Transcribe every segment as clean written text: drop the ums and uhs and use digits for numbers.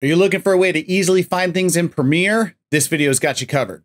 Are you looking for a way to easily find things in Premiere? This video's got you covered.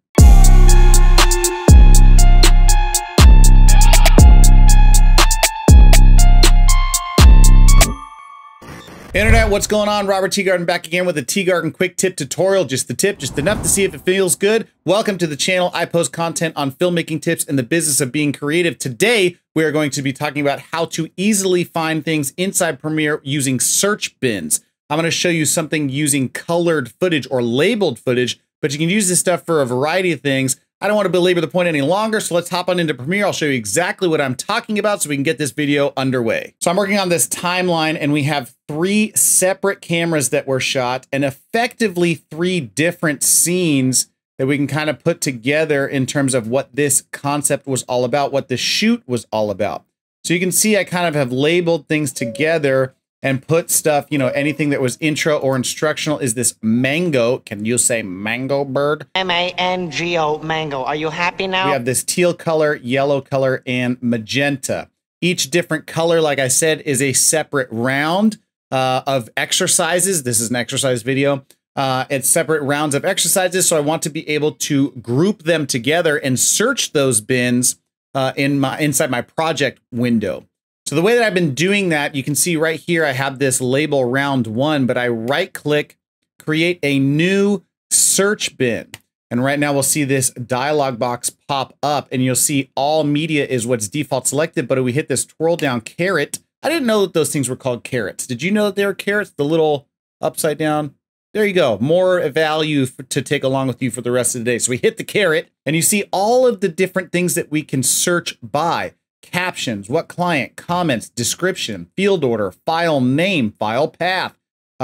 Internet, what's going on? Robert Teegarden back again with a Teegarden quick tip tutorial. Just the tip, just enough to see if it feels good. Welcome to the channel. I post content on filmmaking tips and the business of being creative. Today, we are going to be talking about how to easily find things inside Premiere using search bins. I'm going to show you something using colored footage or labeled footage, but you can use this stuff for a variety of things. I don't want to belabor the point any longer, so let's hop on into Premiere. I'll show you exactly what I'm talking about so we can get this video underway. So I'm working on this timeline and we have 3 separate cameras that were shot and effectively 3 different scenes that we can kind of put together in terms of what this concept was all about, what the shoot was all about. So you can see I kind of have labeled things together and put stuff, you know, anything that was intro or instructional is this mango. Can you say mango bird? M-A-N-G-O, mango. Are you happy now? We have this teal color, yellow color, and magenta. Each different color, like I said, is a separate round of exercises. This is an exercise video. It's separate rounds of exercises. So I want to be able to group them together and search those bins inside my project window. So the way that I've been doing that, you can see right here, I have this label round 1, but I right click, create a new search bin. And right now we'll see this dialog box pop up and you'll see all media is what's default selected. But if we hit this twirl down caret, I didn't know that those things were called carrots. Did you know that they were carrots? The little upside down. There you go. More value to take along with you for the rest of the day. So we hit the caret and you see all of the different things that we can search by. Captions, what client, comments, description, field order, file name, file path,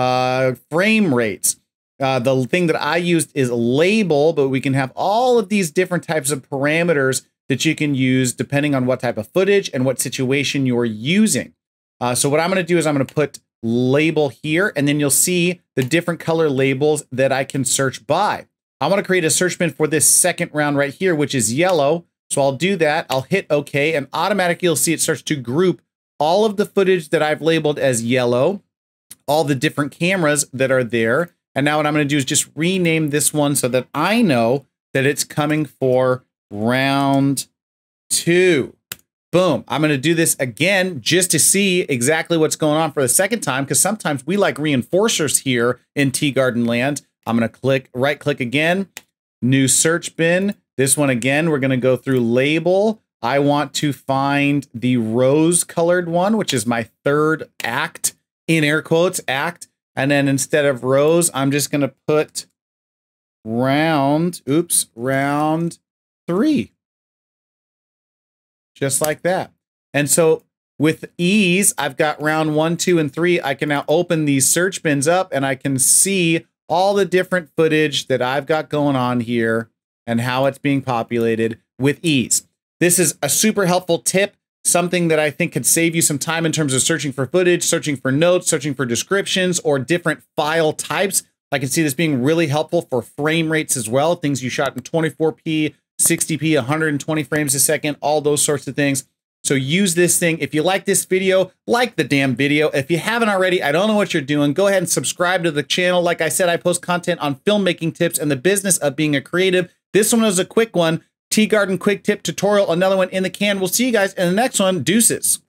frame rates. The thing that I used is label, but we can have all of these different types of parameters that you can use depending on what type of footage and what situation you're using. So what I'm going to do is I'm going to put label here, and then you'll see the different color labels that I can search by. I want to create a search bin for this second round right here, which is yellow. So I'll do that. I'll hit OK, and automatically you'll see it starts to group all of the footage that I've labeled as yellow, all the different cameras that are there. And now what I'm going to do is just rename this one so that I know that it's coming for round 2. Boom. I'm going to do this again just to see exactly what's going on for the second time, because sometimes we like reinforcers here in Teegarden land. I'm going to right click again, new search bin. This one again, we're going to go through label. I want to find the rose colored one, which is my third act, in air quotes, act. And then instead of rose, I'm just going to put round 3. Just like that. And so with ease, I've got round 1, 2, and 3. I can now open these search bins up and I can see all the different footage that I've got going on here and how it's being populated with ease. This is a super helpful tip, something that I think could save you some time in terms of searching for footage, searching for notes, searching for descriptions, or different file types. I can see this being really helpful for frame rates as well, things you shot in 24p, 60p, 120 frames a second, all those sorts of things. So use this thing. If you like this video, like the damn video. If you haven't already, I don't know what you're doing. Go ahead and subscribe to the channel. Like I said, I post content on filmmaking tips and the business of being a creative. This one was a quick one. Teegarden quick tip tutorial, another one in the can. We'll see you guys in the next one. Deuces.